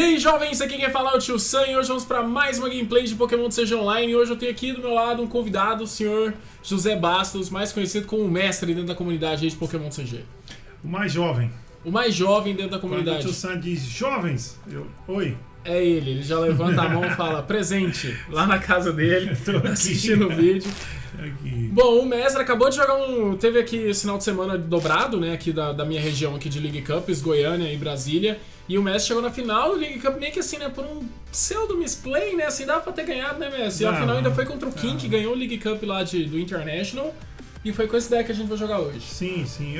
aí, jovens, aqui quem fala é o Tio Sam e hoje vamos para mais uma gameplay de Pokémon TCG Online. E hoje eu tenho aqui do meu lado um convidado, o senhor José Bastos, mais conhecido como mestre dentro da comunidade de Pokémon TCG. O mais jovem. O mais jovem dentro da comunidade. Quando o Tio Sam diz jovens, oi. É ele já levanta a mão e fala presente, lá na casa dele, assistindo o vídeo. Aqui. Bom, o mestre acabou de jogar teve aqui esse final de semana dobrado, né, aqui da minha região aqui de League Cups, Goiânia e Brasília. E o mestre chegou na final do League Cup meio que assim, né, por um pseudo misplay, né, assim, dava pra ter ganhado, né, mestre? E a final ainda foi contra o Kim, que ganhou o League Cup lá do International. E foi com esse deck que a gente vai jogar hoje. Sim.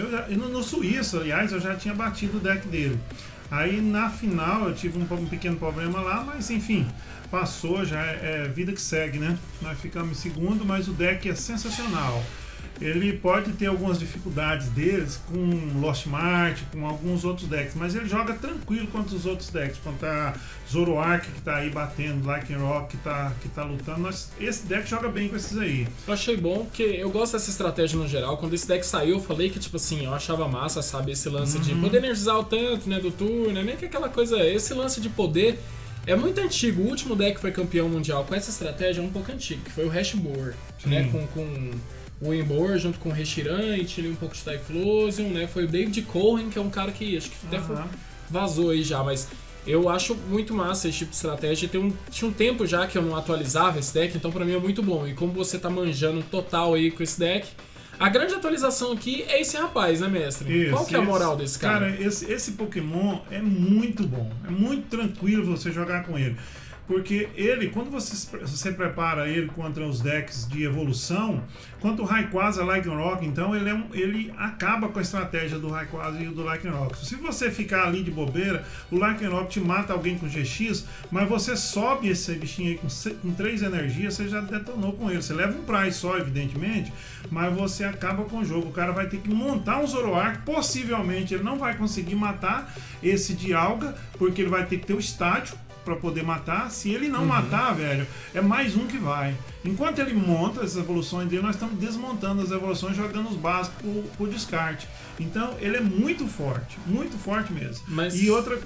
No Suíço, aliás, eu já tinha batido o deck dele. Aí na final eu tive um pequeno problema lá, mas enfim, passou, já é vida que segue, né? Nós ficamos em segundo, mas o deck é sensacional. Ele pode ter algumas dificuldades deles com Lost Mart, com alguns outros decks, mas ele joga tranquilo contra os outros decks, contra Zoroark que tá aí batendo, Lycanroc que tá lutando. Esse deck joga bem com esses aí. Eu achei bom, porque eu gosto dessa estratégia no geral. Quando esse deck saiu, eu falei que, tipo assim, eu achava massa, sabe, esse lance de poder energizar o tanto, né, do turno, né, meio que aquela coisa, esse lance de poder é muito antigo. O último deck que foi campeão mundial com essa estratégia é um pouco antigo, que foi o Hashboard, né, com o Emboar junto com o Reshirante, um pouco de Typhlosion, né? Foi o David Cohen, que é um cara que acho que até vazou aí já, mas eu acho muito massa esse tipo de estratégia. Tinha um tempo já que eu não atualizava esse deck, então pra mim é muito bom. E como você tá manjando total aí com esse deck, a grande atualização aqui é esse rapaz, né, mestre? Qual que é a moral desse cara? Cara, esse Pokémon é muito bom, é muito tranquilo você jogar com ele. Porque ele, quando você prepara ele contra os decks de evolução, quanto o Rayquaza, Lycanroc, então ele acaba com a estratégia do Rayquaza e do Lycanroc. Se você ficar ali de bobeira, o Lycanroc te mata alguém com GX, mas você sobe esse bichinho aí com 3 energias, você já detonou com ele. Você leva um price só, evidentemente, mas você acaba com o jogo. O cara vai ter que montar um Zoroark, possivelmente ele não vai conseguir matar esse Dialga, porque ele vai ter que ter o estádio para poder matar. Se ele não matar, velho, é mais um que vai. Enquanto ele monta as evoluções dele, nós estamos desmontando as evoluções, jogando os básicos pro descarte. Então ele é muito forte mesmo. E outra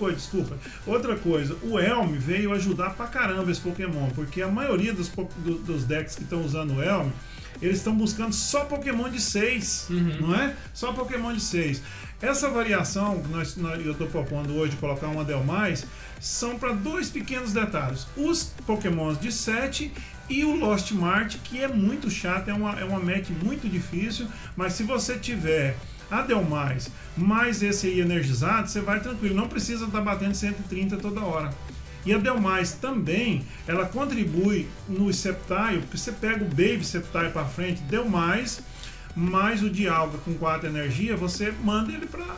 coisa, o Elm veio ajudar pra caramba esse Pokémon, porque a maioria dos decks que estão usando o Elm, eles estão buscando só Pokémon de 6, não é? Só Pokémon de 6. Essa variação que eu estou propondo hoje de colocar uma Delmais são para 2 pequenos detalhes. Os Pokémons de 7 e o Lost Mart, que é muito chato, é uma match muito difícil, mas se você tiver a Delmais mais esse aí energizado, você vai tranquilo, não precisa estar batendo 130 toda hora. E a Delmais também, ela contribui no Sceptile, porque você pega o Baby Sceptile para frente, Delmais mais o Dialga com 4 energia, você manda ele para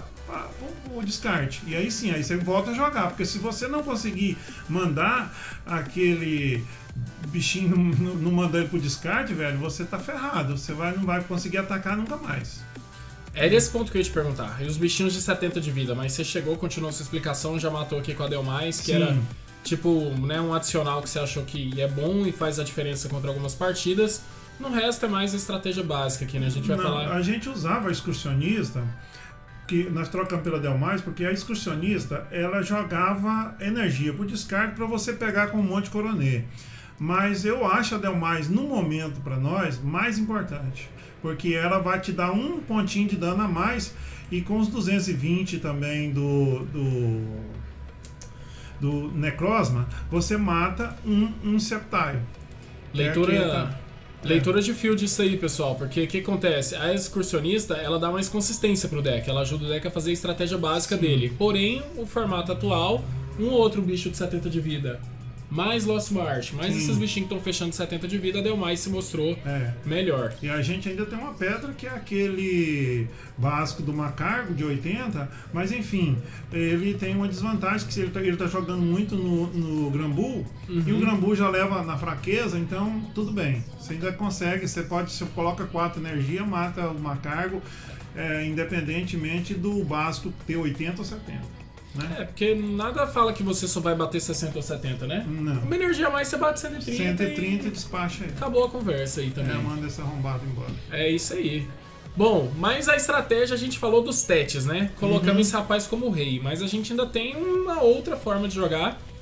o descarte. E aí sim, aí você volta a jogar, porque se você não conseguir mandar aquele bichinho, não mandar ele pro descarte, velho, você tá ferrado, você não vai conseguir atacar nunca mais. É desse ponto que eu ia te perguntar. E os bichinhos de 70 de vida, mas você chegou, continuou sua explicação, já matou aqui com a Delmais, que era tipo, né, um adicional que você achou que é bom e faz a diferença contra algumas partidas. No resto é mais a estratégia básica aqui, né? A gente vai falar. A gente usava a excursionista, que nós trocamos pela Delmais, porque a excursionista ela jogava energia pro descarte para você pegar com um monte de Coronet. Mas eu acho a Delmais, no momento, para nós, mais importante. Porque ela vai te dar um pontinho de dano a mais, e com os 220 também do Necrozma, você mata um Sceptile. Leitura de field isso aí, pessoal, porque o que acontece? A excursionista, ela dá mais consistência pro deck, ela ajuda o deck a fazer a estratégia básica dele. Porém, o formato atual, um outro bicho de 70 de vida, mais Lost March, mais esses bichinhos que estão fechando 70 de vida, a Delmais se mostrou melhor. E a gente ainda tem uma pedra que é aquele básico do Macargo de 80, mas enfim, ele tem uma desvantagem, que ele tá jogando muito no Granbull, e o Granbull já leva na fraqueza, então tudo bem. Você ainda consegue, você coloca 4 energia, mata o Macargo, independentemente do básico ter 80 ou 70. Né? É, porque nada fala que você só vai bater 60 ou 70, né? Não. Uma energia a mais você bate 130. 130 e despacha aí. Acabou a conversa aí também. Manda esse arrombado embora. É isso aí. Bom, mas a estratégia a gente falou dos tetes, né? Colocamos esse rapaz como rei, mas a gente ainda tem uma outra forma de jogar,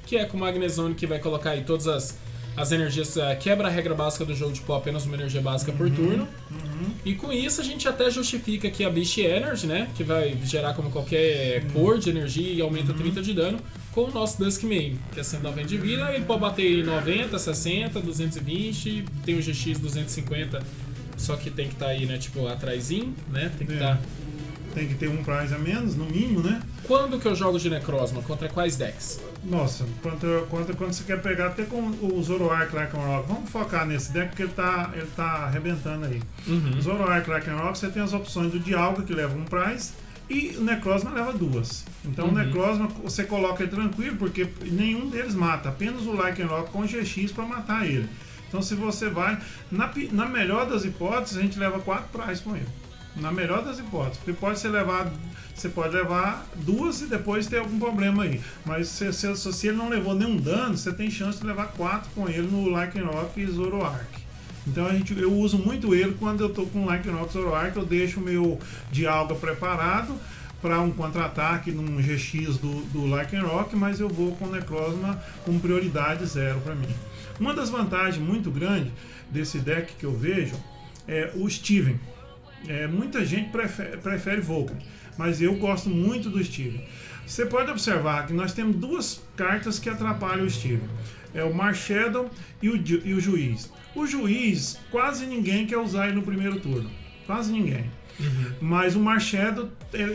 que é com o Magnezone, que vai colocar aí todas as energias, quebra a regra básica do jogo de pôr apenas uma energia básica por turno. E com isso a gente até justifica aqui a Beast Energy, né? Que vai gerar como qualquer cor de energia e aumenta 30 de dano. Com o nosso Duskmane, que é 190 de vida, ele pode bater em 90, 60, 220, tem o GX 250, só que tem que estar aí, né? Tipo, atrasinho, né? Tem que estar... Tem que ter um prize a menos, no mínimo, né? Quando que eu jogo de Necrozma? Contra quais decks? Nossa, quando você quer pegar até com o Zoroark Lycanroc, vamos focar nesse deck porque ele tá arrebentando aí. O Zoroark Lycanroc, você tem as opções do Dialga, que leva um prize, e o Necrozma leva 2. Então o Necrozma você coloca ele tranquilo, porque nenhum deles mata, apenas o Lycanroc com GX para matar ele. Então se você vai, na melhor das hipóteses, a gente leva 4 prizes com ele. Na melhor das hipóteses, porque você pode levar 2 e depois ter algum problema aí. Mas se ele não levou nenhum dano, você tem chance de levar 4 com ele no Lycanroc e Zoroark. Então eu uso muito ele quando eu tô com Lycanroc e Zoroark, eu deixo o meu Dialga preparado para um contra-ataque num GX do Lycanroc, mas eu vou com o Necrozma com prioridade 0 para mim. Uma das vantagens muito grandes desse deck que eu vejo é o Steven. Muita gente prefere Vulcan, mas eu gosto muito do Steven. Você pode observar que nós temos 2 cartas que atrapalham o Steven. É o Marshadow e o Juiz. O Juiz, quase ninguém quer usar ele no primeiro turno. Quase ninguém. Mas o Marshadow,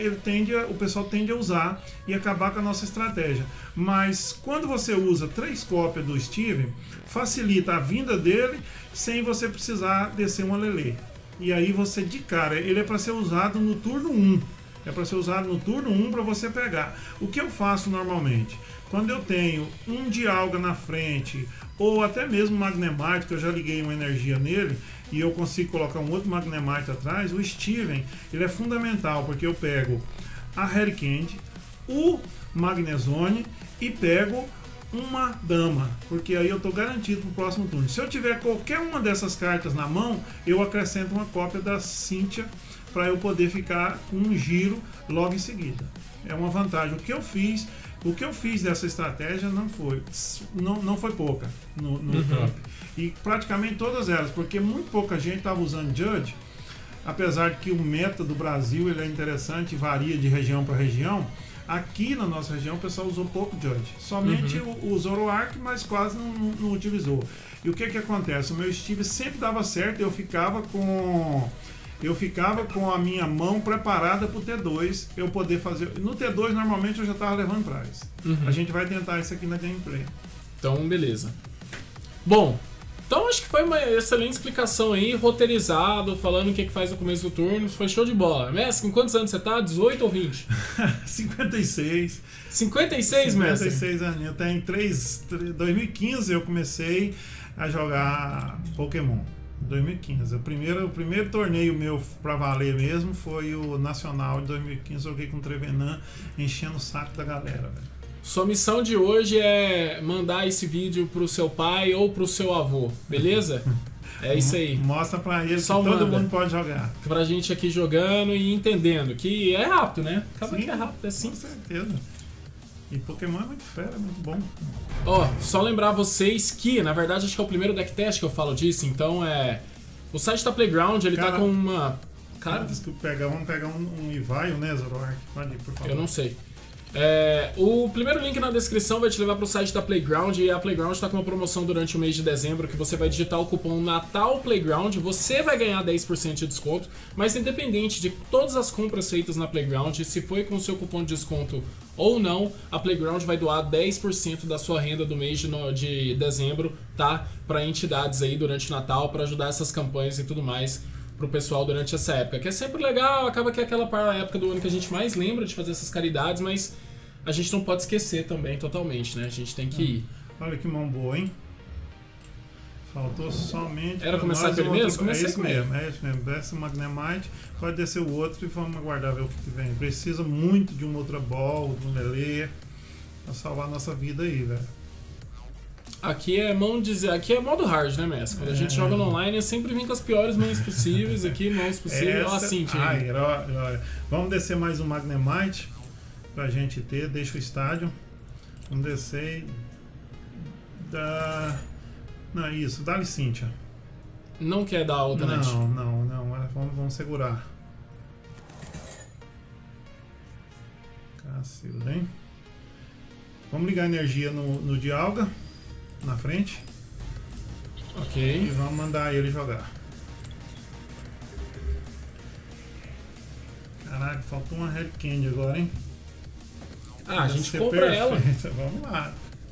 o pessoal tende a usar e acabar com a nossa estratégia. Mas quando você usa 3 cópias do Steven, facilita a vinda dele sem você precisar descer uma Lele. E aí você de cara, ele é para ser usado no turno 1. É para ser usado no turno 1 para você pegar. O que eu faço normalmente? Quando eu tenho um Dialga na frente, ou até mesmo Magnemite, que eu já liguei uma energia nele, e eu consigo colocar um outro Magnemite atrás, o Steven, ele é fundamental, porque eu pego a Harry-Candy, o Magnezone e pego uma dama, porque aí eu estou garantido para o próximo turno. Se eu tiver qualquer uma dessas cartas na mão, eu acrescento uma cópia da Cynthia para eu poder ficar com um giro logo em seguida. É uma vantagem. O que eu fiz dessa estratégia não foi pouca no top. E praticamente todas elas, porque muito pouca gente estava usando Judge, apesar de que o meta do Brasil ele é interessante e varia de região para região. Aqui na nossa região o pessoal usou pouco Judge, somente o Zoroark, mas quase não utilizou. E o que acontece? O meu Steve sempre dava certo, eu ficava com a minha mão preparada para o T2, eu poder fazer. No T2 normalmente eu já estava levando prize. A gente vai tentar isso aqui na gameplay. Então beleza. Bom, então acho que foi uma excelente explicação aí, roteirizado, falando o que faz no começo do turno. Foi show de bola. Messi, com quantos anos você tá? 18 ou 20? 56. 56, Messi? 56 anos. Eu tenho 2015 eu comecei a jogar Pokémon. 2015. O primeiro torneio meu pra valer mesmo foi o Nacional de 2015. Joguei com o Trevenant, enchendo o saco da galera, velho. Sua missão de hoje é mandar esse vídeo pro seu pai ou pro seu avô, beleza? É isso aí. Mostra pra eles Só que todo mundo pode jogar. Pra gente aqui jogando e entendendo que é rápido, né? Acaba que é rápido, é simples. Com certeza. E Pokémon é muito fera, é muito bom. Ó, só lembrar vocês que, na verdade, acho que é o primeiro deck test que eu falo disso, então o site da Playground, ele tá com uma... Cara, desculpa, vamos pegar um Ivaio, né, Zoroark? Pode ir, por favor. Eu não sei. O primeiro link na descrição vai te levar pro site da Playground, e a Playground está com uma promoção durante o mês de dezembro que você vai digitar o cupom Natal Playground, você vai ganhar 10% de desconto, mas independente de todas as compras feitas na Playground, se foi com o seu cupom de desconto ou não, a Playground vai doar 10% da sua renda do mês de dezembro, tá? Para entidades aí durante o Natal, para ajudar essas campanhas e tudo mais pro pessoal durante essa época, que é sempre legal, acaba que é aquela época do ano que a gente mais lembra de fazer essas caridades, mas a gente não pode esquecer também totalmente, né? A gente tem que ir. Olha que mão boa, hein? Faltou somente... Era começar com ele mesmo? Comecei com ele. É isso mesmo. Desce o Magnemite, pode descer o outro e vamos aguardar ver o que vem. Precisa muito de um Ultra Ball, de um Lele, pra salvar a nossa vida aí, velho. Aqui é modo hard, né, Messi? Quando a gente joga no online, eu sempre vim com as piores mãos possíveis aqui, mãos possíveis. Ó, assim, olha. Vamos descer mais um Magnemite pra gente ter. Deixa o estádio. Vamos descer Não, isso, dá-lhe Cynthia. Não quer dar outra net? Não. Vamos segurar. Cacilda, hein? Vamos ligar a energia no Dialga, na frente. Ok. E vamos mandar ele jogar. Caraca, faltou uma Red Candy agora, hein? Ah, a gente Ser compra ela. perfeita. Vamos lá.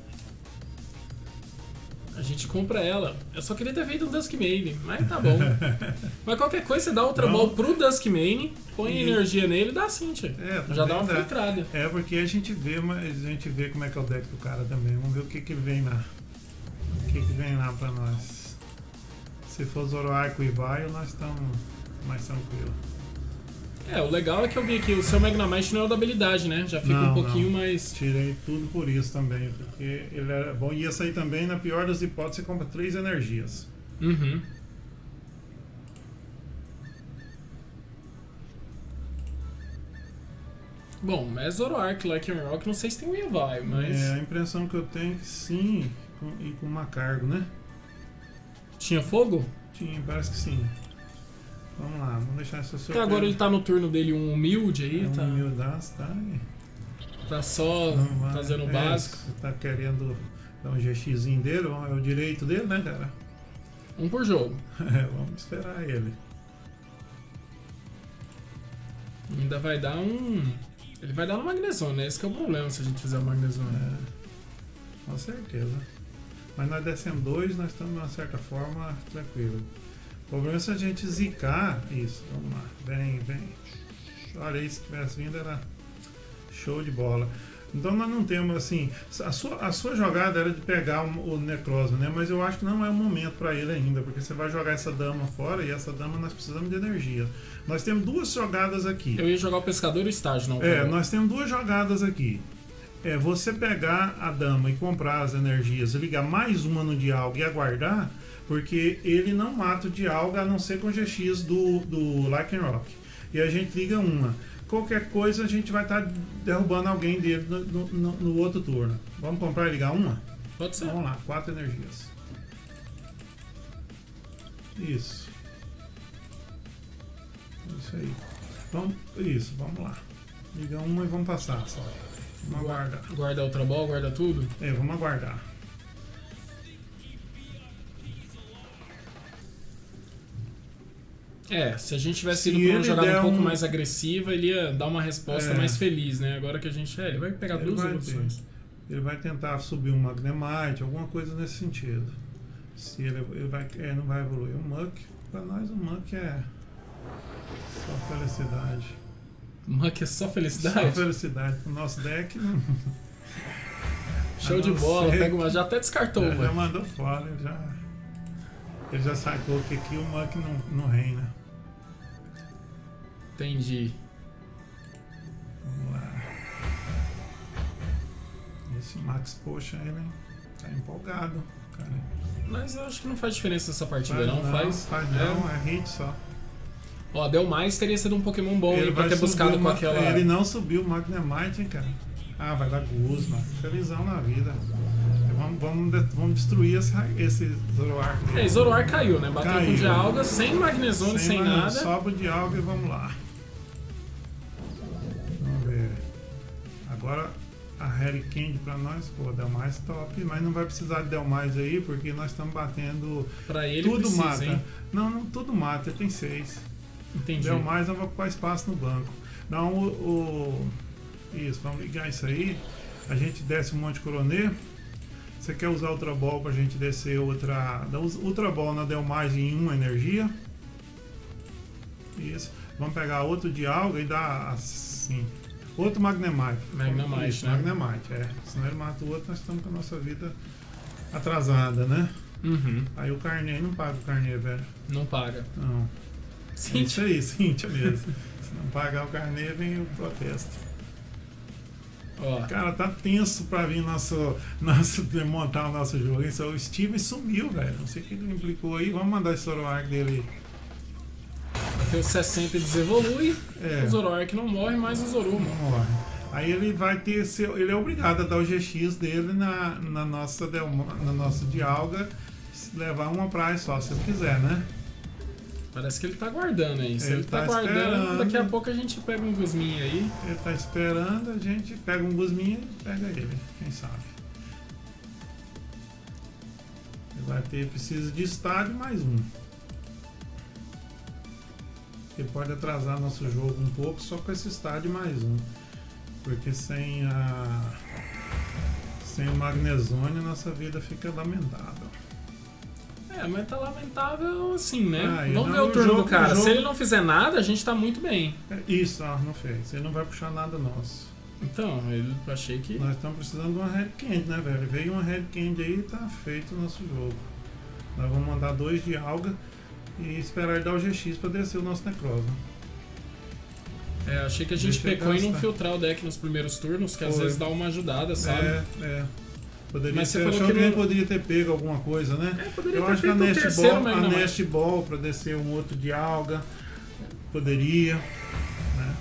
A gente compra ela. Eu só queria ter feito um Duskmane, mas tá bom. Mas qualquer coisa, você dá Ultra Ball pro Duskmane, põe energia nele e dá Cynthia. Já dá uma filtrada. É, porque a gente vê como é que é o deck do cara também. Vamos ver o que vem lá. O que vem lá pra nós. Se for Zoroark e Vaio, nós estamos mais tranquilos. É, o legal é que eu vi que o seu Magnamite não é o da habilidade, né? Já fica um pouquinho mais... Tirei tudo por isso também, porque ele era bom. Ia sair também, na pior das hipóteses, você compra 3 energias. Uhum. Bom, mas Zoroark, Lycanroc, não sei se tem um Evai, mas... É, a impressão que eu tenho é que sim, e com uma cargo, né? Tinha fogo? Tinha, parece que sim. Vamos lá, vamos deixar essa surpresa. Até agora ele tá no turno dele um humilde aí, tá? Humildaço, tá aí. Tá só fazendo o básico. Você tá querendo dar um GXzinho dele, é o direito dele, né, cara? Um por jogo. Vamos esperar ele. Ainda vai dar um... Ele vai dar no Magnezone, né? Esse que é o problema se a gente fizer o Magnezone. Com certeza. Mas nós descemos 2, nós estamos de uma certa forma tranquilo. O problema é se a gente zicar isso. Vamos lá. Vem. Olha aí, se tivesse vindo era show de bola. Então nós não temos assim. A sua jogada era de pegar o Necrozma, né? Mas eu acho que não é o momento para ele ainda, porque você vai jogar essa dama fora e essa dama nós precisamos de energia. Nós temos 2 jogadas aqui. Eu ia jogar o pescador e o estágio, não. Nós temos 2 jogadas aqui. É você pegar a dama e comprar as energias, ligar mais uma no Dialga e aguardar, porque ele não mata o Dialga a não ser com o GX do Lycanroc. E a gente liga uma. Qualquer coisa a gente vai estar derrubando alguém dele no outro turno. Vamos comprar e ligar uma? Pode ser. Vamos lá, 4 energias. Isso. Isso aí. Vamos lá. Liga uma e vamos passar só. Vamos aguardar. Guarda a Ultra Ball, guarda tudo? Vamos aguardar. Se a gente tivesse ido pra uma jogada um pouco mais agressiva, ele ia dar uma resposta mais feliz, né? Agora que a gente... ele vai pegar 2 evoluções. Ele vai tentar subir um Magnemite, alguma coisa nesse sentido. Se ele vai... não vai evoluir. O Muck, pra nós o Muck é só felicidade. Muck é só felicidade? Só felicidade. O nosso deck... Show de bola, pega uma... Já até descartou, já mandou fora, ele já sacou que aqui o Muck não reina. Entendi. Vamos lá. Esse Max, poxa, ele tá empolgado, cara. Mas eu acho que não faz diferença essa partida, não faz? Não, é hit só. Ó, deu mais, teria sido um Pokémon bom ele pra ter buscado com aquela... Ele não subiu o Magnemite, hein, cara. Vai dar Guzma. Felizão na vida. Vamos destruir esse Zoroark. Zoroark caiu, né? Bateu com Dialga, sem Magnezone, sem nada. Sobra o Dialga e vamos lá. Vamos ver. Agora a Harry Candy pra nós, Delmais top, mas não vai precisar de Delmais aí, porque nós estamos batendo. Pra ele tudo precisa, mata. Hein? Não, tudo mata, ele tem 6. Entendi. Delmais não vai ocupar espaço no banco. Não, isso, vamos ligar isso aí. A gente desce um monte de Coronet. Você quer usar Ultra Ball pra gente descer outra. Ultra Ball na Delmais em 1 energia. Isso. Vamos pegar outro Dialga e dar assim. Outro Magnemite. Magnemite, né? Magnemite, senão ele mata o outro, nós estamos com a nossa vida atrasada, né? Uhum. Aí o Carnê não paga o Carnê, velho. Não paga. Não. Cynthia. É isso aí, Cynthia mesmo. Se não pagar o Carnê, vem o protesto. Cara, tá tenso pra vir montar o nosso jogo. O Steve sumiu, velho. Não sei o que ele implicou aí. Vamos mandar esse Zoroark dele aí. Até o 60 ele desevolui. O Zoroark não morre, mas o Zoru não morre. Aí ele vai ter ele é obrigado a dar o GX dele na nossa Dialga, levar uma praia só, se ele quiser, né? Parece que ele tá guardando aí. Se ele tá guardando, esperando. daqui a pouco a gente pega um gusminho aí. Ele tá esperando, a gente pega um gusminho e pega ele, quem sabe. Ele vai ter, precisa de estádio mais um. Ele pode atrasar nosso jogo um pouco só com esse estádio mais um. Porque sem o Magnezone nossa vida fica lamentável. Mas tá lamentável assim, né? Ah, Vamos não, ver o turno jogo, do cara. jogo... Se ele não fizer nada, a gente tá muito bem. Isso, não fez. Ele não vai puxar nada nosso. Então, eu achei que... Nós estamos precisando de uma Red Candy, né, velho? Veio uma Red Candy aí e tá feito o nosso jogo. Nós vamos mandar 2 de alga e esperar ele dar o GX pra descer o nosso Necrozma. Achei que a gente pecou em não filtrar o deck nos primeiros turnos, que às vezes dá uma ajudada, sabe? Poderia Mas ser, você falou que nem poderia ter pego alguma coisa, né? Eu acho que a Nest Ball pra descer um outro de alga poderia, né?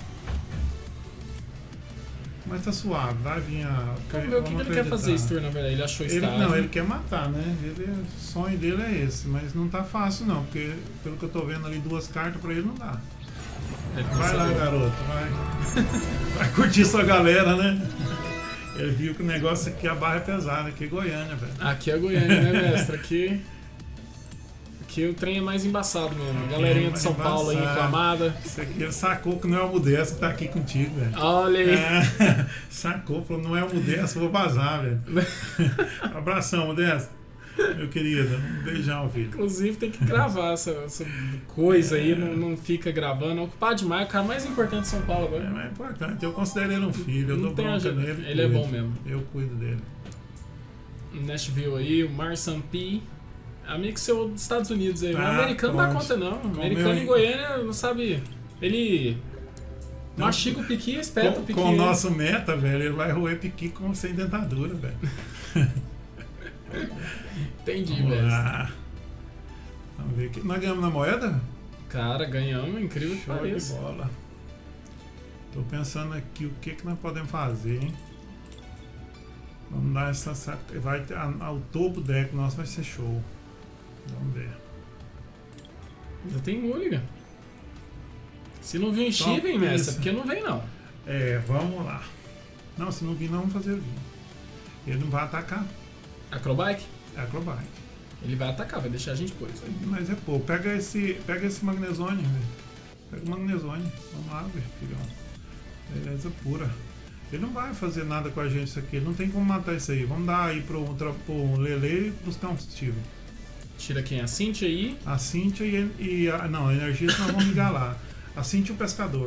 Mas tá suave, vai vir a... Vamos ver o que ele quer fazer esse turno, na verdade. Ele achou estágio. Não, ele quer matar, né? O sonho dele é esse, mas não tá fácil não, porque pelo que eu tô vendo ali 2 cartas pra ele não dá. Vai lá, garoto, vai. Vai curtir sua galera, né? Ele viu que o negócio aqui, a barra é pesada, aqui é Goiânia, velho. Aqui é Goiânia, né, mestre? Aqui o trem é mais embaçado mesmo. A galerinha de São Paulo aí, inflamada. Isso aqui, ele sacou que não é o Modesto que tá aqui contigo, velho. Olha aí. Sacou, falou, não é o Modesto, vou vazar, velho. Abração, Modesto. Meu querido, um beijão, filho. Inclusive tem que gravar essa coisa aí, não fica gravando. Ocupar demais, o cara mais importante de São Paulo agora. É mais importante, eu considero ele um filho, eu dou bronca nele. Ele é bom mesmo. Eu cuido dele. Nashville aí, o Marsan P. Amigo seu dos Estados Unidos aí. O americano não dá conta não. O americano em Goiânia não sabe. Ele mastiga o piqui e espeta o piqui. Com o nosso meta, velho, ele vai roer piqui sem dentadura, velho. Entendi, Vamos velho. lá. Vamos ver aqui. Nós ganhamos na moeda? Cara, ganhamos, incrível que Show de pareça. bola. Tô pensando aqui o que nós podemos fazer, hein? Vamos dar essa. Vai ter, o topo do deck nosso vai ser show. Vamos ver. Já tem Mulligan. Se não vir Steven, mestre, porque não vem não. Vamos lá. Não, se não vir, não vamos fazer vir. Ele não vai atacar. Acrobike? Acrobike. Ele vai atacar, vai deixar a gente pôr isso aí. Mas é pouco. Pega esse Magnezone, velho. Pega o Magnezone. Vamos lá, velho, filhão. Beleza pura. Ele não vai fazer nada com a gente isso aqui. Ele não tem como matar isso aí. Vamos dar aí pro Lele e buscar um Steven. Tira quem? A Cynthia aí? A Cynthia não, a energia nós vamos ligar lá. A Cynthia e o pescador.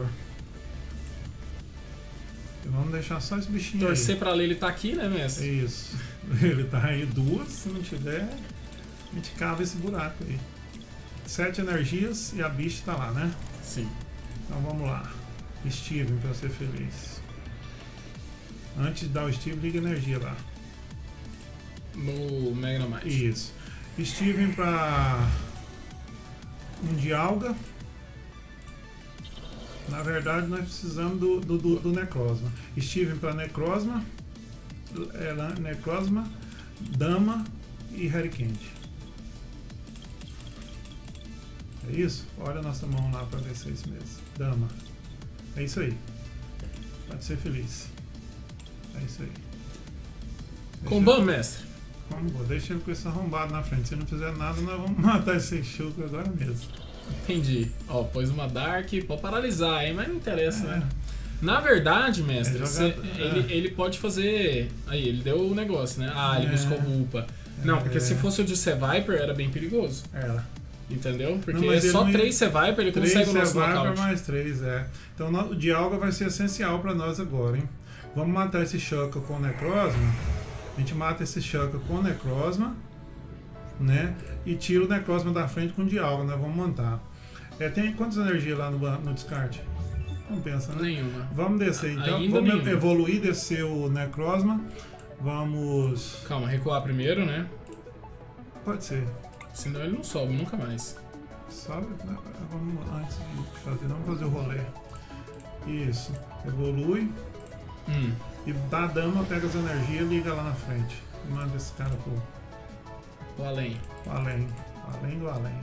E vamos deixar só esse bichinho Torcer aí. pra Lele tá aqui, né, mestre? Isso. Ele tá aí 2, se não tiver, a gente cava esse buraco aí. 7 energias e a bicha tá lá, né? Sim. Então vamos lá. Steven pra ser feliz. Antes de dar o Steven, liga energia lá. No Magnamite. Isso. Steven pra um de alga. Na verdade, nós precisamos do Necrozma. Steven para Necrozma, Necrozma, Dama e Hurricane. É isso? Olha a nossa mão lá para ver se é isso mesmo. Dama. É isso aí. Pode ser feliz. É isso aí. Combão, mestre. Deixa ele com esse arrombado na frente. Se não fizer nada, nós vamos matar esse Chuco agora mesmo. Entendi. Ó, pôs uma Dark, pode paralisar, hein? Mas não interessa, né? Na verdade, mestre, ele pode fazer... Aí, ele deu o negócio, né? Ah, ele buscou Rupa. Não, porque se fosse o de Seviper, era bem perigoso. Entendeu? Porque não, só 3 Seviper ele consegue o nosso knockout. 3 Seviper mais 3, Então o Dialga vai ser essencial pra nós agora, hein? Vamos matar esse Shaka com o Necrozma. A gente mata esse Shaka com o Necrozma, né? E tira o Necrozma da frente com o Dialga, nós vamos montar. Tem quantas energias lá no descarte? Não pensa, né? Nenhuma. Vamos descer então. Ainda Vamos nenhuma. evoluir, descer o Necrozma. Vamos... Calma, recuar primeiro, né? Pode ser. Senão ele não sobe nunca mais. Sobe? Vamos antes de fazer, vamos fazer o rolê. Isso. Evolui. E dá a dama, pega as energias e liga lá na frente. E manda esse cara O além. além. Além do além.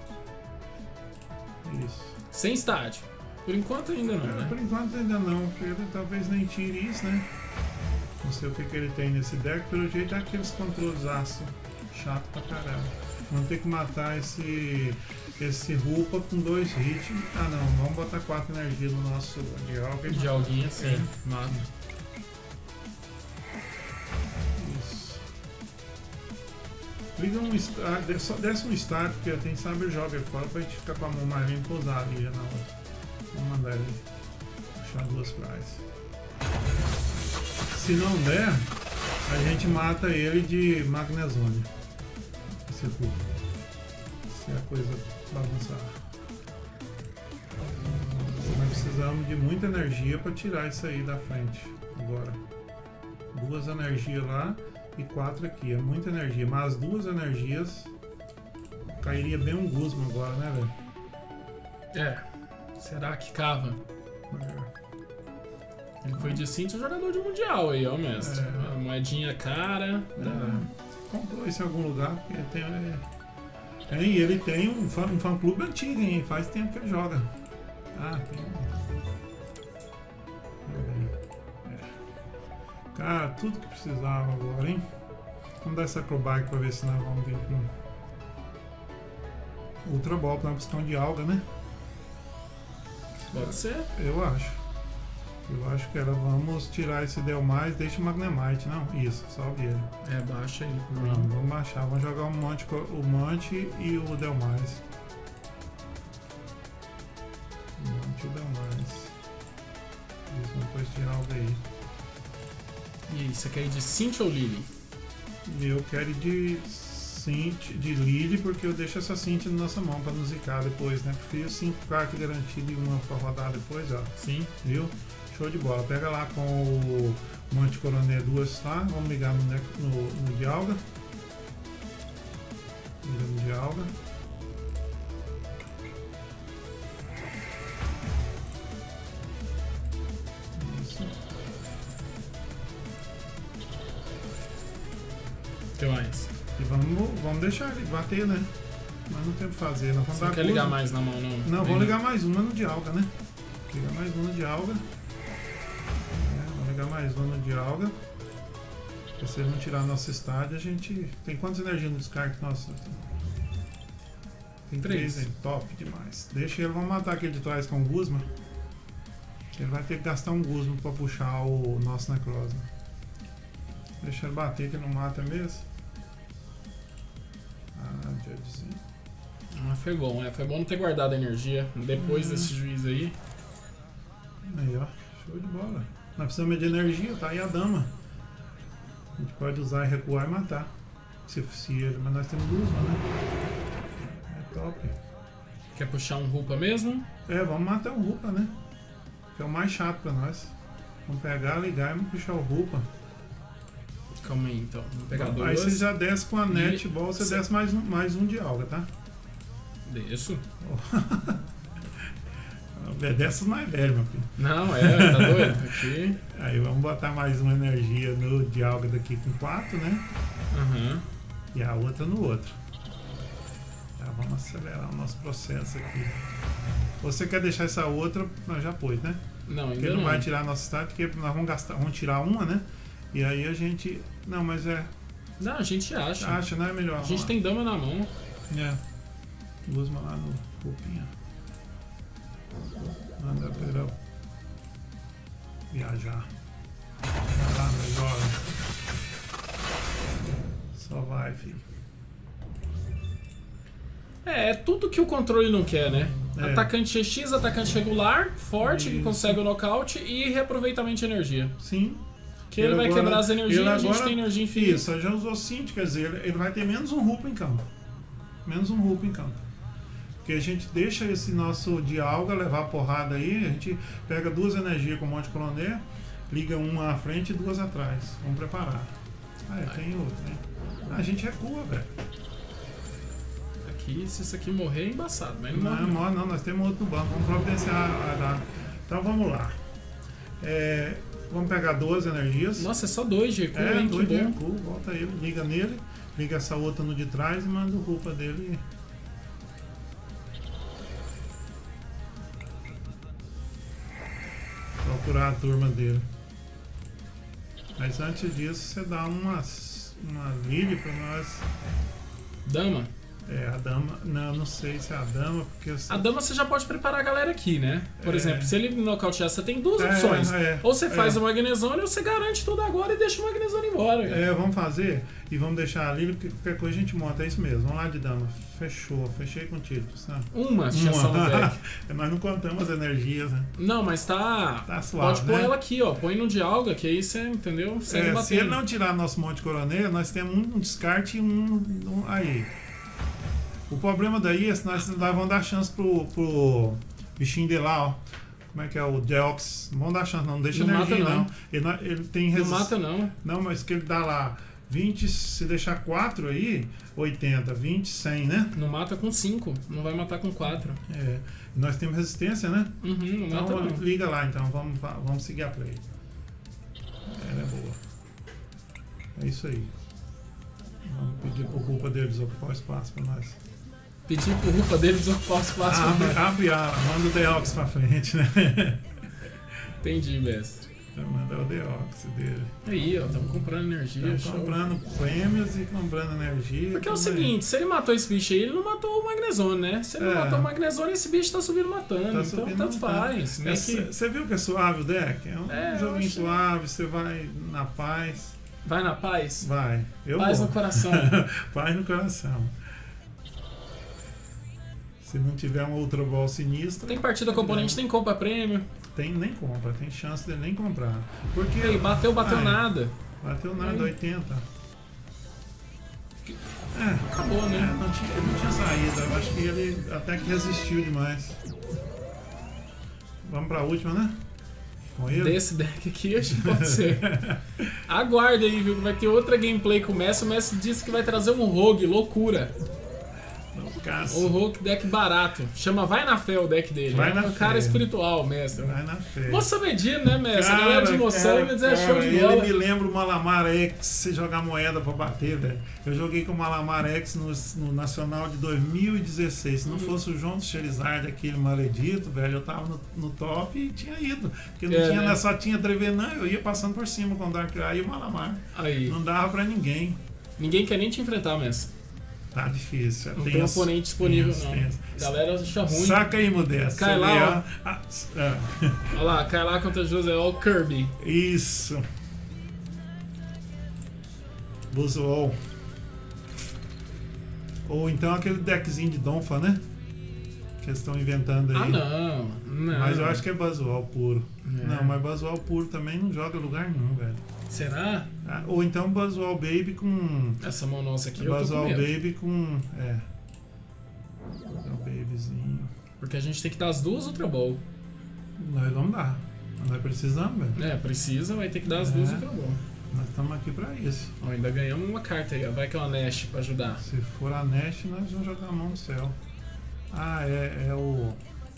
Isso. Sem estádio. Por enquanto ainda não, né? Por enquanto ainda não, porque ele talvez nem tire isso, né? Não sei o que ele tem nesse deck, pelo jeito é aqueles controles aço. Chato pra caralho. Vamos ter que matar esse Rupa com 2 hits. Ah não, vamos botar 4 energias no nosso Dialga. De alguém assim, mata. Isso. Liga um start, só desce um start, porque tem Saber Jogger fora pra gente ficar com a mão mais limpa e usar ali já na hora. Vamos mandar ele puxar 2 praias. Se não der, a gente mata ele de Magnezone. Esse Rupa. Se a coisa bagunçar. Nós precisamos de muita energia para tirar isso aí da frente. Agora. 2 energias lá e 4 aqui. É muita energia. Mas as 2 energias cairia bem um Guzma agora, né, velho? É. Será que cava? Ele foi de Cintia jogador de mundial aí, ó, mestre. A moedinha cara. Comprou isso em algum lugar, porque ele tem. E ele tem um fã-clube antigo, hein? Faz tempo que ele joga. Ah, tem. Cara, tudo que precisava agora, hein? Vamos dar essa acrobática pra ver se nós vamos vir com Ultra Ball pra uma opção de alga, né? Pode ser. Eu acho que era. Vamos tirar esse Delmais, deixa o Magnemite, não? Isso, salve ele. Baixa aí. Não, vamos baixar, vamos jogar o Monte e o Delmais. O Monte e o Delmais. Isso, depois tirar o daí. E aí, você quer ir de Cintia ou Lily? Eu quero ir de Lily, porque eu deixo essa Cintia na nossa mão pra nos zicar depois, né? Prefiro 5 cartas garantidas e uma pra rodar depois, ó. Sim. Viu? Show de bola. Pega lá com o Monte Coroné 2, tá? Vamos ligar no Dialga. Liga no Dialga. Isso. O que mais? E vamos deixar ele bater, né? Mas não tem o que fazer. Nós vamos Você não quer ligar mais na mão, não? Não, vamos ligar mais uma no Dialga, né? Ligar mais uma no Dialga. Vamos ligar mais uma no Dialga. Se vocês não tirar nosso estádio, a gente. Tem quantas energias no descarte? Nossa. Tem 3, hein? Top demais. Deixa ele, vamos matar aquele de trás com o Guzma. Ele vai ter que gastar um Guzma pra puxar o nosso Necrozma. Deixa ele bater que não mata mesmo. Judgezinho. Foi bom, foi bom não ter guardado a energia depois desse juiz aí. Aí, ó, show de bola. Nós precisamos de energia, tá aí a dama. A gente pode usar e recuar e matar. Mas nós temos Guzma, né? É top. Quer puxar um Rupa mesmo? Vamos matar o Rupa, né? Que é o mais chato pra nós. Vamos pegar, ligar e vamos puxar o Rupa. Calma aí, então. Vamos pegar 2. Aí você já desce com a Net Ball, você desce mais um de alga, tá? Desço. Dessas mais velho, meu filho. Não, tá doido. Aqui. Aí vamos botar mais uma energia no de alga daqui com 4, né? E a outra no outro. Tá, vamos acelerar o nosso processo aqui. Você quer deixar essa outra? Nós já pôs, né? Não, ainda porque não vai tirar nosso start, porque nós vamos tirar uma, né? E aí a gente... Não, mas Não, a gente acha. Acha, não é melhor. A gente tem dama na mão. Guzma lá no Rupinha. Manda pra viajar. Vai lá, meu jovem. Só vai, filho. É tudo que o controle não quer, né? Atacante X, atacante regular, forte, que consegue o nocaute e reaproveitamento de energia. Sim. Que ele vai quebrar as energias e a gente tem energia infinita. Isso, já usou Cintia, quer dizer, ele vai ter menos um Rupa em campo. Menos um Rupa em campo. Porque a gente deixa esse nosso Dialga levar a porrada aí, a gente pega 2 energias com o Monte Coroné, liga uma à frente e 2 atrás. Vamos preparar. Tem outra, hein? A gente recua, velho. Aqui, se isso aqui morrer, é embaçado, mas não, nós temos outro no banco, vamos providenciar. Então vamos lá. Vamos pegar 12 energias. Nossa, é só 2 de recuo, hein? 2 Que de bom. recuo. Volta ele, liga nele. Liga essa outra no de trás e manda o Rupa dele. Procurar a turma dele. Mas antes disso, você dá uma Lily pra nós. Dama? A dama. Não sei se é a dama, porque... A dama você já pode preparar a galera aqui, né? Por exemplo, se ele nocautear, você tem 2 opções. Ou você faz o Magnezone ou você garante tudo agora e deixa o Magnezone embora. Vamos fazer e vamos deixar a Lily, porque qualquer coisa a gente monta. É isso mesmo. Vamos lá de dama. Fechou. Fechei contigo, sabe? Uma extinção do deck. Nós não contamos as energias, né? Não, mas tá suave, pode pôr ela aqui, ó. Põe no de alga, que aí você, entendeu? Se ele não tirar nosso monte coroneiro, nós temos um descarte e um aí. O problema daí é que nós vamos dar chance pro bichinho de lá, ó. Como é que é o Deox? Não vamos dar chance, não deixa energia, não. Ele tem resistência. Não mata, não. Não, mas que ele dá lá 20, se deixar 4 aí, 80, 20, 100, né? Não mata com 5, não vai matar com 4. Nós temos resistência, né? Não então mata, não. Liga lá, então, vamos seguir a play. Ela é boa. É isso aí. Vamos pedir pro Rupa deles ocupar o espaço pra nós. Pedir pro Rupa deles ocupar o espaço pra nós. Abre manda o Deox pra frente, né? Entendi, mestre. Mandar o Deox dele. Aí, ó, estamos comprando energia. Estamos comprando prêmios e comprando energia. Porque é o seguinte, se ele matou esse bicho aí, ele não matou o Magnezone, né? Se ele não matou o Magnezone, esse bicho tá subindo matando. Então tanto faz. Você viu que é suave o deck? É um joguinho suave, você vai na paz. Vai na paz? Vai. Paz no coração. Paz no coração. Se não tiver uma Ultra Ball sinistra... Tem partida com o oponente, nem compra prêmio. Nem compra, tem chance de nem comprar. Porque... Aí, bateu nada. Bateu nada, 80. Acabou, né? Ele não tinha saída, eu acho que ele até que resistiu demais. Vamos pra última, né? Com ele? Desse deck aqui, acho que pode ser. Aguarda aí, viu? Vai ter outra gameplay com o Messi. O Messi disse que vai trazer um Rogue, loucura. Um Rogue deck barato. Chama Vai na Fé o deck dele. Vai na um cara espiritual, mestre. Vai na fé. Moça Medina, né, mestre? A galera de Moçambiques é show de bola. Ele me lembra o Malamar X, você jogar moeda pra bater, velho. Eu joguei com o Malamar X no Nacional de 2016. Se não fosse o João do Charizard, aquele maledito, velho, eu tava no top e tinha ido. Porque não tinha, né? Só tinha Trevenant, eu ia passando por cima com o Darkrai e o Malamar. Aí. Não dava pra ninguém. Ninguém quer nem te enfrentar, mestre. Tá difícil. Não tem oponente disponível, não. Galera acha ruim. Saca aí, Modesto. Cai lá, Olha lá, cai lá contra José o Kirby. Isso. Buzzwole. Ou então aquele deckzinho de Donphan, né? Que eles estão inventando aí. Não. Mas eu acho que é Buzzwole puro. Não, mas Buzzwole puro também não joga em lugar nenhum, velho. Será? Ou então Buzzwole Baby com... Essa mão nossa aqui Buzzwole eu tô com medo. Baby com... Buzzwole Babyzinho. Porque a gente tem que dar as duas Ultra Ball. Nós vamos dar. Nós precisamos, velho. Precisa, vai ter que dar as duas Ultra Ball. Nós estamos aqui pra isso. Ó, ainda ganhamos uma carta aí, ó. Vai que é uma Nash pra ajudar. Se for a Nash, nós vamos jogar a mão no céu. É o...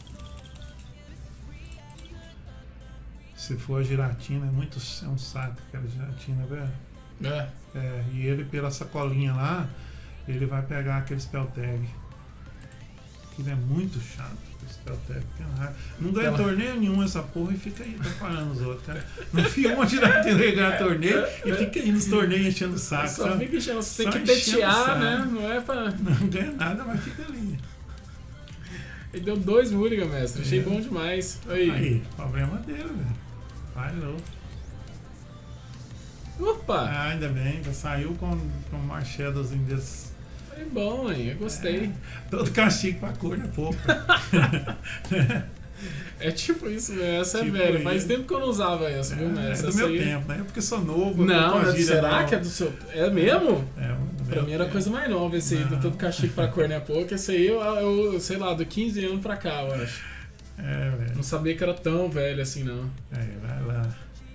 Se for a Giratina, é um saco aquela Giratina, velho. E ele, pela sacolinha lá, ele vai pegar aquele Spell Tag. Aquilo é muito chato, o Spell Tag. Não ganha torneio nenhum essa porra e fica aí atrapalhando os outros, cara. Não fica uma Giratina ganhar torneio e fica aí nos torneios enchendo o saco. Só fica enchendo, você tem que petear, né? Não é pra... Não ganha nada, mas fica ali. Ele deu 2 Mulligan, mestre. Achei bom demais. Aí, problema dele, velho. Vai louco. Opa! Ainda bem, já saiu com o Marshallowzinho desse. Foi bom, hein? Eu gostei. Todo castigo pra cor, né? Pouco. É tipo isso, né? Essa tipo é velha. Faz tempo que eu não usava essa, viu, mestre? É do meu tempo, né? Porque sou novo. Não, será que é do seu... É mesmo? Pra mim era a tempo. coisa mais nova esse aí, do todo castigo pra cor, né? Pouco. Esse aí eu, sei lá, do 15 anos pra cá, eu acho. Velho. Não sabia que era tão velho assim, não. Vai lá.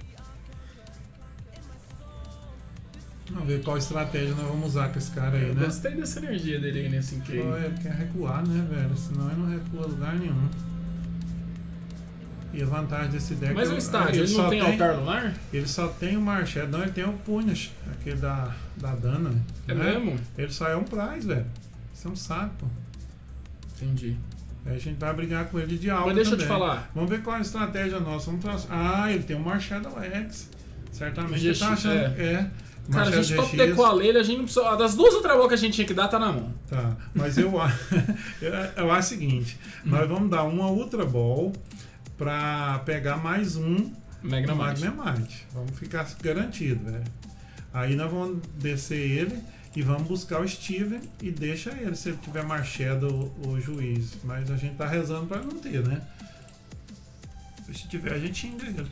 Vamos ver qual estratégia nós vamos usar com esse cara aí, né? Gostei dessa energia dele aí nesse Inkay. Ele quer recuar, né, velho? Senão ele não recua lugar nenhum. E a vantagem desse deck... Mas o estádio, ele não tem altar lunar? Ele só tem o Marchand, não, ele tem o Punish, aquele da Dana. É né? mesmo? Ele só é um prize, velho. Isso é um saco, pô. Entendi. Aí a gente vai brigar com ele de algo. Mas deixa também. eu te falar. Vamos ver qual é a estratégia nossa. Ele tem o Marchand Alex. Certamente ele tá achando. Cara, a gente top GX. decou a Leila, a gente não precisa. Das duas Ultra Ball que a gente tinha que dar, tá na mão. Tá, mas eu acho o seguinte: nós vamos dar uma Ultra Ball pra pegar mais um Magnemite. Vamos ficar garantido, velho. Aí nós vamos descer ele e vamos buscar o Steven e deixa ele, se ele tiver Marchand o juiz. Mas a gente tá rezando pra não ter, né? Se tiver, a gente xinga ele.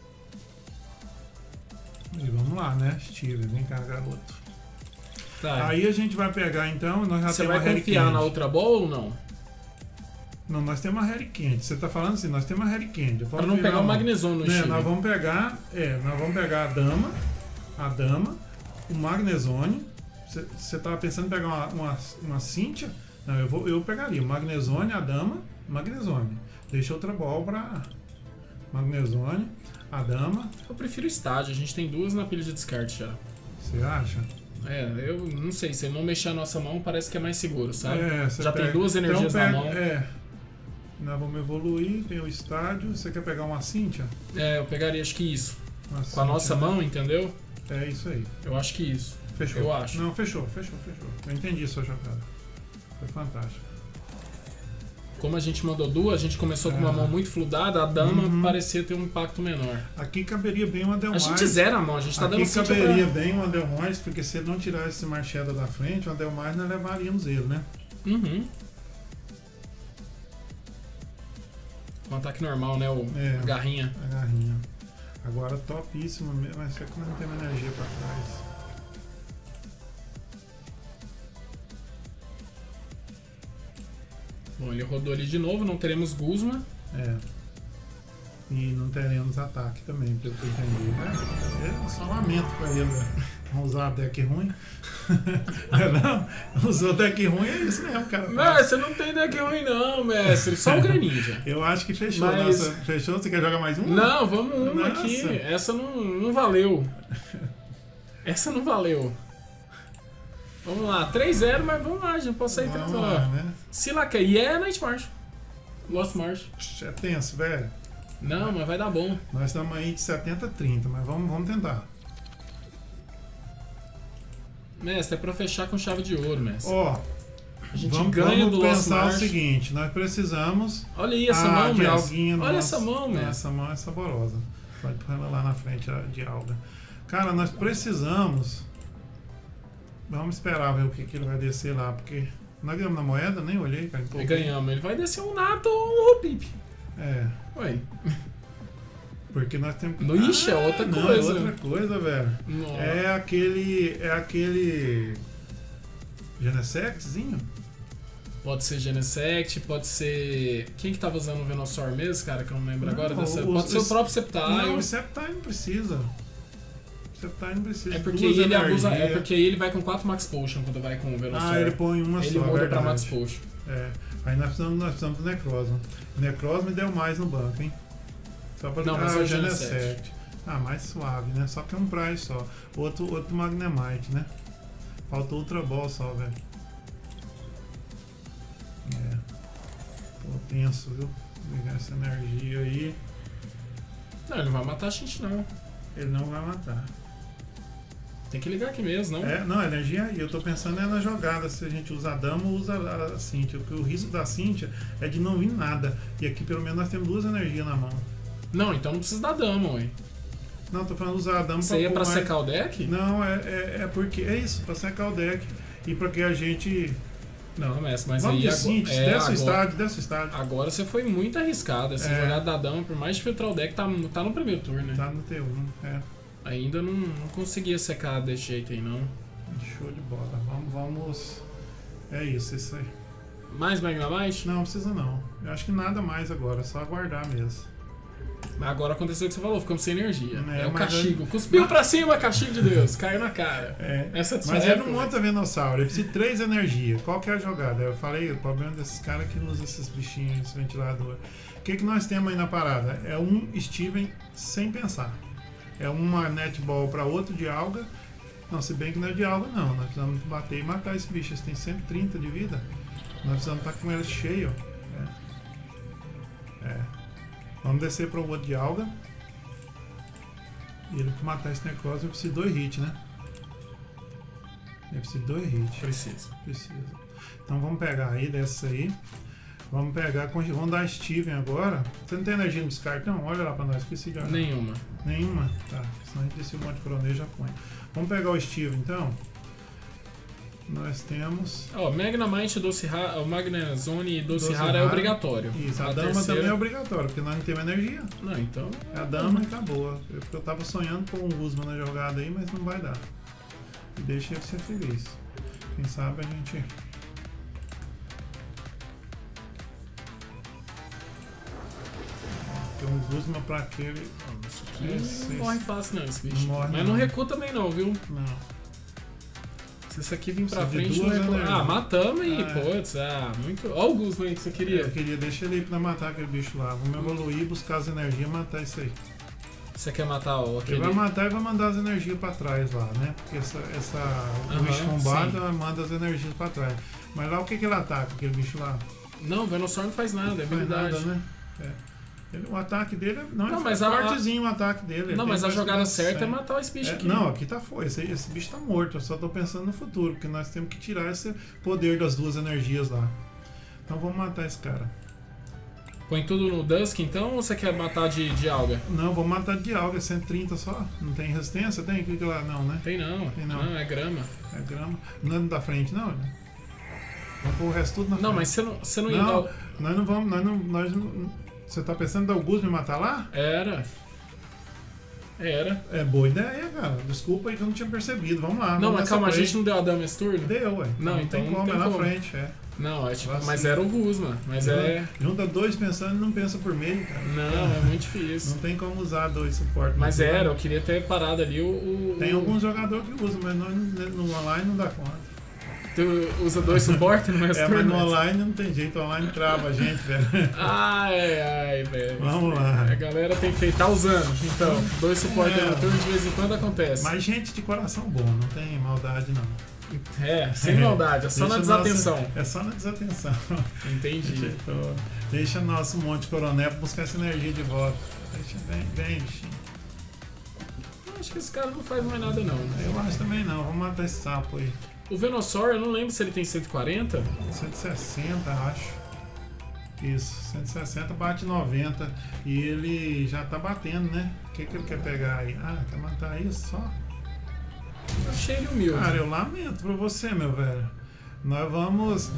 E vamos lá, né? Steven, vem cá, garoto. Tá. Aí a gente vai pegar então, nós já Você temos vai uma Harry confiar Candy. na Ultra Ball ou não? Não, nós temos uma Harry Candy. Você tá falando assim, nós temos uma Harry Candy. Pra não pegar o Magnezone no Steven. Nós vamos pegar a dama, o Magnezone. Você tava pensando em pegar uma Cynthia? Não, eu pegaria o Magnezone, a dama, Magnezone. Deixa outra bola pra Magnezone, a dama. Eu prefiro estádio, a gente tem duas na pilha de descarte já. Você acha? Eu não sei, se ele não mexer a nossa mão, parece que é mais seguro, sabe? Você já tem duas energias na mão. Nós vamos evoluir, tem o estádio. Você quer pegar uma Cynthia? Eu pegaria, acho que isso. Uma Com Cynthia, a nossa né? mão, entendeu? É isso aí. Eu acho que isso. Fechou. Eu acho. Não, fechou. Eu entendi a sua jogada. Foi fantástico. Como a gente mandou duas, a gente começou com uma mão muito fludada, a dama parecia ter um impacto menor. Aqui caberia bem uma Delmais. A gente zera a mão, a gente tá dando Aqui Cynthia caberia bem uma Delmais, porque se ele não tirar esse Marchand da frente, uma Delmais nós levaríamos ele, né? Uhum. Um ataque normal, né? A garrinha. A garrinha. Agora topíssimo mesmo, mas só que não tem energia pra trás. Bom, ele rodou ali de novo, não teremos Guzma. E não teremos ataque também, pelo que eu entendi. É só lamento pra ele, velho. Vamos usar deck ruim. Não, usou deck ruim, é isso mesmo, cara. Mestre, não tem deck ruim não, mestre. Só o Greninja. Eu acho que fechou. Mas... Nossa, fechou? Você quer jogar mais um? Não, vamos uma Nossa. aqui. Essa não valeu. Essa não valeu. Vamos lá, 3-0, mas vamos lá, gente. Posso sair 3-0. Vamos lá, né? Se lá quer. E é Night March. Lost March. É tenso, velho. Não, mas vai dar bom. Nós estamos aí de 70-30, mas vamos tentar. Mestre, é pra fechar com chave de ouro, mestre. Ó, A gente vamos ganha do Lost pensar March. o seguinte, nós precisamos... Olha aí essa mão, de mestre. alguinha Olha nossa. essa mão, mestre. Essa mão é saborosa. Pode pôr ela lá na frente de alga. Cara, nós precisamos... Vamos esperar ver o que ele vai descer lá, porque... Nós ganhamos na moeda, nem olhei, cara. Ganhamos. Ele vai descer um Nato ou um Hopip. Ué. Porque nós temos... Ixi, é outra não, coisa. É outra coisa, velho. Nossa. É aquele... Genesectzinho? Pode ser Genesect, pode ser... Quem que tava usando o Venusaur mesmo, cara, que eu não lembro agora? Pode ser o próprio Sceptile. Não, o Sceptile não precisa. O Sceptile não precisa. É porque ele abusa... É porque ele vai com 4 Max Potion quando vai com o Venusaur. ele põe uma ele só, muda verdade. pra Max Potion. Aí nós precisamos do Necrozma. O Necrozma deu mais no banco, hein? Só pra Não, mas é o Genesect. Mais suave, né? Só que é um prize só. Outro Magnemite, né? Falta Ultra Ball só, velho. Tô tenso, viu? Pegar essa energia aí. Não, ele não vai matar a gente, não. Ele não vai matar. Tem que ligar aqui mesmo, não? Não, a energia aí. Eu tô pensando na jogada. Se a gente usa a dama ou usa a Cynthia. Porque o risco da Cynthia é de não vir nada. E aqui pelo menos nós temos 2 energias na mão. Não, então não precisa da dama, ué. Não, tô falando usar a dama Você ia pra mais... secar o deck? Não, porque... É isso, pra secar o deck. E porque a gente... Não, mestre, mas Vamos aí de Cynthia, desce o estádio. Agora você foi muito arriscado. Essa jogada da dama, por mais de filtrar o deck, tá no primeiro turno, né? Tá no T1, Ainda não conseguia secar desse jeito aí, não. Show de bola. Vamos... É isso aí. Mais Magnemite? Não, precisa não. Eu acho que nada mais agora, só aguardar mesmo. Mas agora aconteceu o que você falou, ficamos sem energia. É o mas castigo. Cuspiu pra cima, castigo de Deus. Caiu na cara. Mas ele não monta Venossauro, ele precisa de 3 energias. Qual que é a jogada? Eu falei, o problema desses caras que usam esses bichinhos, esse ventilador. O que nós temos aí na parada? É um Steven sem pensar. É uma netball para outro de alga. Não, se bem que não é de alga não. Nós precisamos bater e matar esse bicho. Eles têm 130 de vida. Nós precisamos estar com ele cheio. Vamos descer para o outro de alga. E ele para matar esse necrósio eu preciso de 2 hits, né? Eu preciso de 2 hits. Precisa. Então vamos pegar aí, desce aí. Vamos pegar, vamos dar Steven agora. Você não tem energia no descarte? Não, olha lá pra nós, esqueci de olhar. Nenhuma. Nenhuma? Tá, senão a gente desce um monte de coronel e já põe. Vamos pegar o Steven então. Nós temos... Ó, Magnamite, o Magnezone e Doce Rara é obrigatório. Isso, a dama também é obrigatório, porque nós não temos energia. Não, então... A dama acabou. Eu tava sonhando com o Guzman na jogada aí, mas não vai dar. E deixa ele ser feliz. Quem sabe a gente... Tem um Guzman pra aquele... Isso aqui não morre fácil não, esse bicho. Morre, mas não recua também não, viu? Não. Se isso aqui vir pra frente, não recua. Ah, matamos e putz, muito... Ó o Guzman aí que você queria. Eu queria deixar ele aí pra matar aquele bicho lá. Vamos evoluir, buscar as energias e matar isso aí. Você quer matar aquele... Ele vai matar e vai mandar as energias pra trás lá, né? Porque o bicho bombado manda as energias pra trás. Mas lá o que ele ataca, aquele bicho lá? Não, o Venossauro não faz nada, é habilidade. Nada, né? O ataque dele não é fortezinho o ataque dele. Não, mas a jogada certa é matar esse bicho aqui. Não, aqui tá esse bicho tá morto. Eu só tô pensando no futuro, porque nós temos que tirar esse poder das 2 energias lá. Então vamos matar esse cara. Põe tudo no Dusk então ou você quer matar de alga? Não, vou matar de alga, 130 só. Não tem resistência? Tem? Clica lá, não, né? Tem não. Não, é grama. É grama. Não é da frente, não? Vamos pôr o resto tudo na frente. Não, mas você não ia dar... Nós não vamos... Você tá pensando em dar o Guzman me matar lá? Era. É boa ideia, cara. Desculpa aí que eu não tinha percebido. Vamos lá. Não, mas calma, a gente não deu a dama esse turno? Deu, ué. Não, então tem como, é na frente, Não, é tipo, mas era o Guzman, mas Junta 2 pensando e não pensa por meio, cara. Não, é muito difícil. Não tem como usar 2 suportes. Mas eu queria ter parado ali Tem alguns jogadores que usam, mas no online não dá conta. Tu usa 2 suportes no resto mas no online não tem jeito, o online trava a gente, velho. Ai, velho. Vamos lá. A galera tem que tá usando, então. 2 suportes no turno de vez em quando acontece. Mas gente de coração bom, não tem maldade não. Sem maldade, é só na desatenção. É só na desatenção. Entendi. Deixa nosso Monte Coronel buscar essa energia de volta. Deixa bem, bichinho. Acho que esse cara não faz mais nada não. Eu acho também não, vamos matar esse sapo aí. O Venossauro, eu não lembro se ele tem 140. 160, acho. Isso, 160 bate 90. E ele já tá batendo, né? O que ele quer pegar aí? Ah, quer matar isso só? Achei ele humilde. Cara, eu lamento pra você, meu velho. Nós vamos...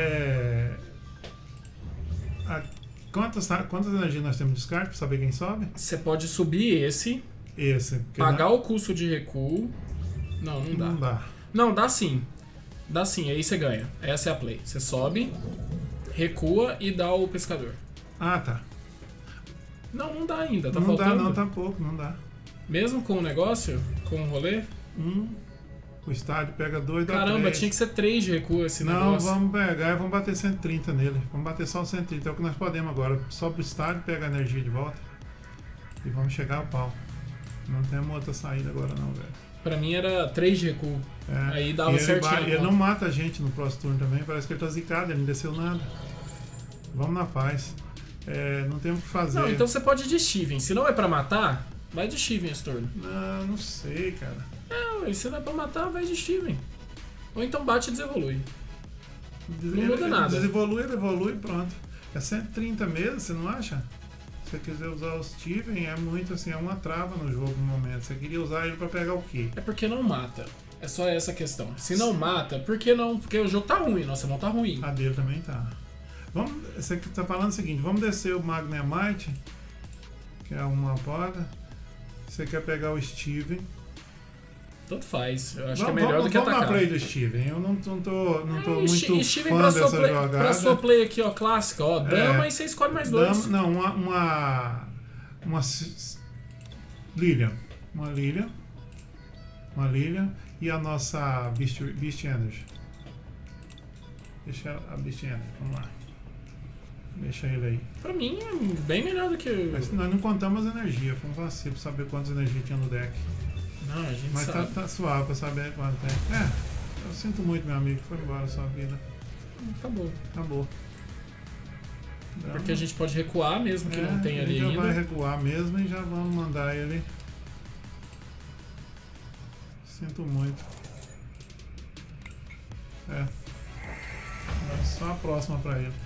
Quantas energias nós temos de descarte pra saber quem sobe? Você pode subir esse. Pagar o custo de recuo. Não dá. Não dá. Não, dá sim. Dá sim, aí você ganha. Essa é a play. Você sobe, recua e dá o pescador. Ah, tá. Não dá ainda, tá não faltando. Não, tá pouco, não dá. Mesmo com o negócio, com o rolê? O estádio pega 2, dá 3. Caramba, tinha que ser 3 de recuo esse negócio. Não, vamos pegar e vamos bater 130 nele. Vamos bater só 130, é o que nós podemos agora. Sobe o estádio, pega a energia de volta. E vamos chegar ao pau. Não temos outra saída agora não, velho. Pra mim era 3 de recuo. Aí dava certinho. Ele não mata a gente no próximo turno também. Parece que ele tá zicado, ele não desceu nada. Vamos na paz. Não temos o que fazer. Não, então você pode ir de Steven. Se não é pra matar, vai de Steven esse turno. Não sei, cara. Se não é pra matar, vai de Steven. Ou então bate e desevolui. Não muda nada. Desevolui, ele evolui e pronto. É 130 mesmo, você não acha? Se você quiser usar o Steven, é muito assim, é uma trava no jogo no momento. Você queria usar ele pra pegar o quê? É porque não mata. É só essa a questão. Se não mata, por que não? Porque o jogo tá ruim, nossa mão tá ruim. A dele também tá. Você tá falando o seguinte, vamos descer o Magnemite, que é uma poda. Você quer pegar o Steven. Tanto faz. Eu acho que é melhor do que atacar. Vamos na play do Steven. Eu não tô muito Steven fã dessa jogada. Pra sua play aqui, ó, clássica, ó, dama e você escolhe mais 2. Dama, não, uma Lilian. Uma Lilian e a nossa Beast Energy. Deixa a Beast Energy, vamos lá. Deixa ele aí. Pra mim é bem melhor do que... Mas nós não contamos as energias, foi um vacilo pra saber quantas energias tinha no deck. Não, a gente Mas sabe. tá suave pra saber quanto tem. Eu sinto muito, meu amigo, foi embora a sua vida. Acabou. Acabou. Porque a gente pode recuar mesmo que não tem ali ainda. A gente ainda. vai recuar mesmo e já vamos mandar ele. Sinto muito. Só a próxima pra ele.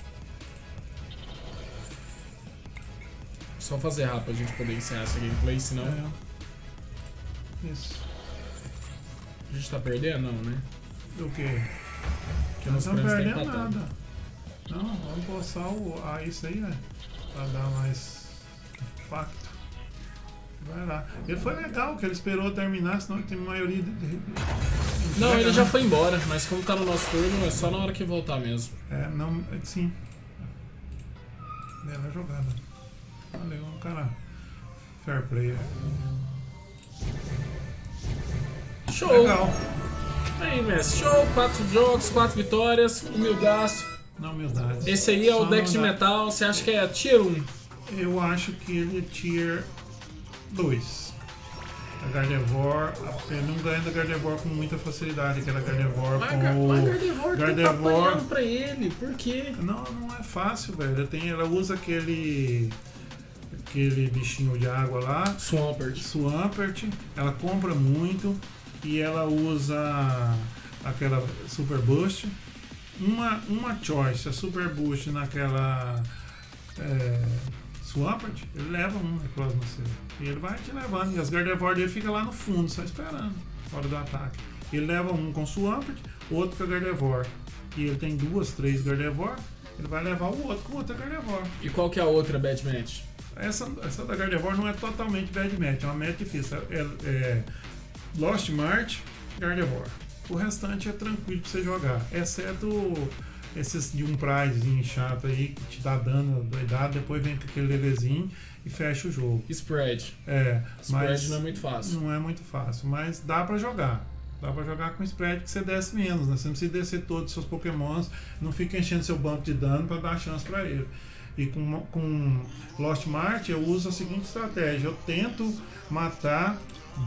Só fazer rápido pra gente poder encerrar essa gameplay, senão Isso. a gente tá perdendo, não, né? O quê? Porque Não nós estamos prêmios tá perdendo empatado. nada. Não, vamos forçar isso aí, né? Pra dar mais impacto. Vai lá. Ele foi legal, que ele esperou terminar, senão tem maioria Não, ele já foi embora, mas como tá no nosso turno, é só na hora que voltar mesmo. Sim. Bela jogada. Valeu, cara. Fair player. Show! Legal. Aí, mestre, show, 4 jogos, 4 vitórias, humildaço. Na humildade. Esse aí é Só o deck de humildade. metal, você acha que é Tier 1? Eu acho que ele é Tier 2. A Gardevoir, ele não ganha da Gardevoir com muita facilidade, aquela Gardevoir Mas com o Gardevoir tá Gardevoir. apanhando pra ele, por quê? Não é fácil, velho. Ela usa aquele bichinho de água lá, Swampert. Ela compra muito e ela usa aquela Super Boost. Uma choice, a Super Boost naquela Swampert, ele leva um Necrozma no seu. E ele vai te levando. E as Gardevoir dele fica lá no fundo, só esperando, fora do ataque. Ele leva um com Swampert, outro com a Gardevoir. E ele tem 2, 3 Gardevoir, ele vai levar o outro com outra Gardevoir. E qual que é a outra Bad Match? Essa da Gardevoir não é totalmente bad match, é uma match difícil. É Lost March, Gardevoir. O restante é tranquilo pra você jogar, exceto esses de um prizezinho chato aí que te dá dano doidado, depois vem com aquele levezinho e fecha o jogo. Spread. Mas Spread não é muito fácil. Não é muito fácil, mas dá pra jogar. Dá pra jogar com spread que você desce menos, né? Você não precisa descer todos os seus pokémons, não fica enchendo seu banco de dano pra dar chance pra ele. E com Lost March eu uso a seguinte estratégia: eu tento matar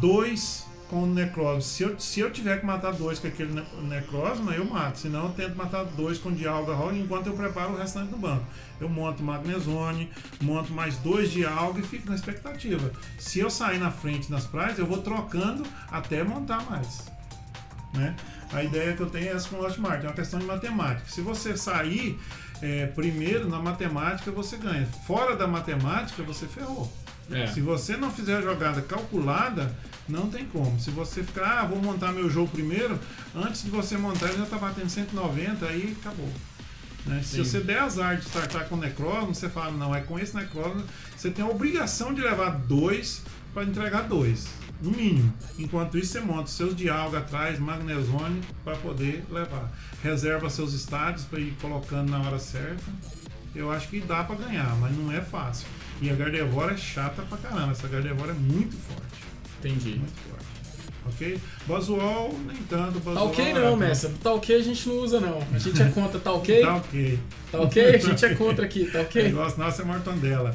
2 com o Necrozma. Se eu tiver que matar 2 com aquele Necrozma, eu mato. Senão eu tento matar 2 com Dialga Rogue enquanto eu preparo o restante do banco. Eu monto Magnezone, monto mais 2 Dialga e fico na expectativa. Se eu sair na frente nas praias, eu vou trocando até montar mais. Né? A ideia que eu tenho é essa com o Lost March, é uma questão de matemática. Se você sair primeiro na matemática, você ganha. Fora da matemática, você ferrou. Se você não fizer a jogada calculada, não tem como. Se você ficar, vou montar meu jogo primeiro, antes de você montar ele já está batendo 190, aí acabou. Né? Se você der azar de startar com o Necrozma, você fala, não, é com esse Necrozma, você tem a obrigação de levar 2 para entregar 2, no mínimo. Enquanto isso, você monta seus Dialga atrás, Magnezone, para poder levar. Reserva seus estádios para ir colocando na hora certa. Eu acho que dá para ganhar, mas não é fácil. E a Gardevoir é chata pra caramba. Essa Gardevoir é muito forte. Entendi. Muito forte. Ok? Buzzwole, nem tanto. Tá ok não, mestre. Tá ok a gente não usa não. A gente é contra, tá ok? Tá ok. Tá ok? A gente é contra aqui, tá ok? O negócio nosso é mortandela.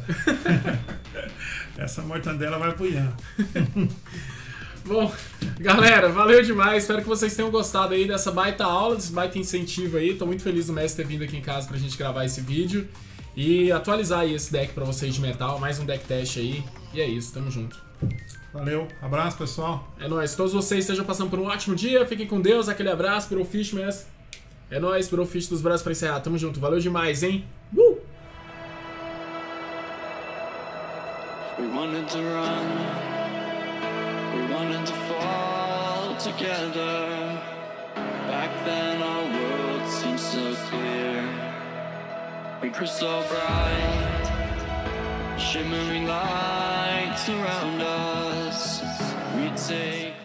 Essa mortandela vai pro Ian. Bom, galera, valeu demais. Espero que vocês tenham gostado aí dessa baita aula, desse baita incentivo aí. Tô muito feliz do mestre ter vindo aqui em casa pra gente gravar esse vídeo e atualizar aí esse deck pra vocês de metal. Mais um deck teste aí. E é isso, tamo junto. Valeu, abraço pessoal. É nóis, todos vocês estejam passando por um ótimo dia. Fiquem com Deus, aquele abraço, Pyrofish, mestre. É nóis, Pyrofish dos braços pra encerrar. Tamo junto, valeu demais, hein? We wanted to run, we wanted to fall together. Back then our world seemed so clear. We were so bright, shimmering lights around us. We'd take